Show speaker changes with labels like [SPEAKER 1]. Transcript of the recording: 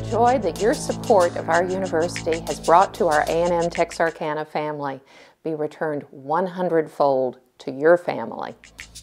[SPEAKER 1] joy that your support of our university has brought to our A&M Texarkana family be returned 100-fold to your family.